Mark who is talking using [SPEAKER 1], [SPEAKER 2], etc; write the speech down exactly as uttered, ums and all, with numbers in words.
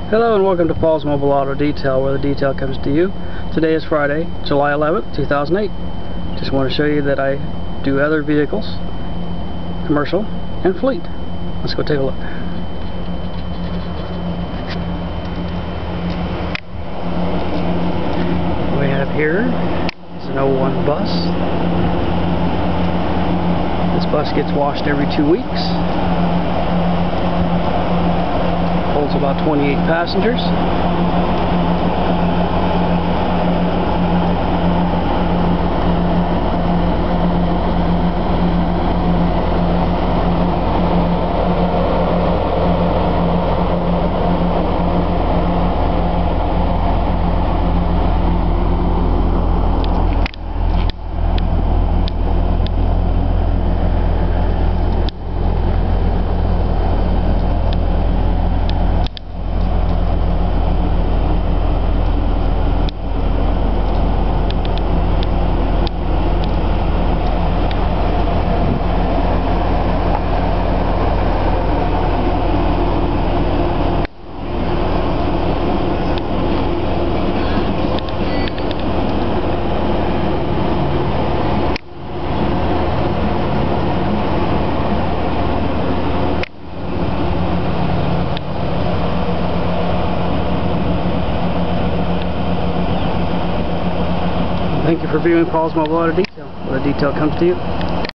[SPEAKER 1] Hello and welcome to Paul's Mobile Auto Detail, where the detail comes to you. Today is Friday, July eleventh, two thousand eight. Just want to show you that I do other vehicles, commercial and fleet. Let's go take a look. What we have here is an oh one bus. This bus gets washed every two weeks. Holds about twenty-eight passengers. Thank you for viewing Paul's Mobile Auto Detail, where the detail comes to you.